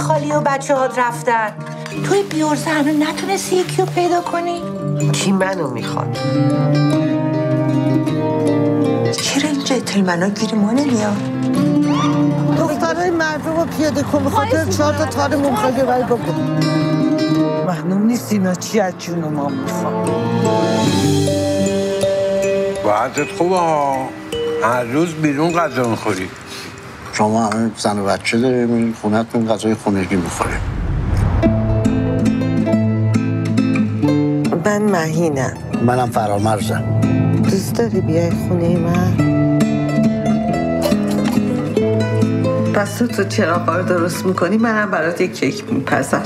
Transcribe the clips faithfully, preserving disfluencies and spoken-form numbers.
خالی و بچه هات رفتن. توی بیورزه هنو نتونستی یکی رو پیدا کنی؟ کی منو میخواد؟ چرا این جنتلمنا گیری ما نمیاد؟ دخترای مردم رو پیاده کن به خاطر چهار تا تار ممخواه ببری بکن. معلوم نیست اینا چی از جون ما میخواد. وضعت خوبه ها. هر روز بیرون غذا میخوری. شما همه زن و بچه داری میرین خونه‌تون غذای خونگی میخوریم. من مهینم. منم فرامرزم. دوست داری بیای خونه من؟ پس تو تو چراغا رو درست میکنی منم برات یک کیک میپزم.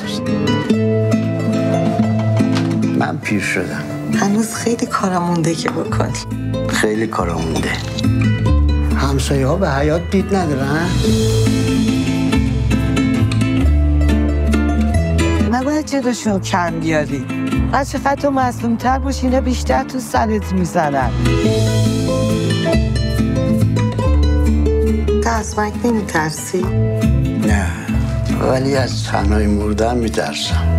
من پیر شدم. هنوز خیلی کارم مونده که بکنی. خیلی کارم مونده. همسایه ها به حیات دید ندارن؟ نباید جداشون کم بیاری. هر چقدر تو مظلوم‌تر باشی اینا بیشتر تو سرت میزنن. تو از مرگ نمیترسی؟ نه ولی از تنهایی مردن میترسم.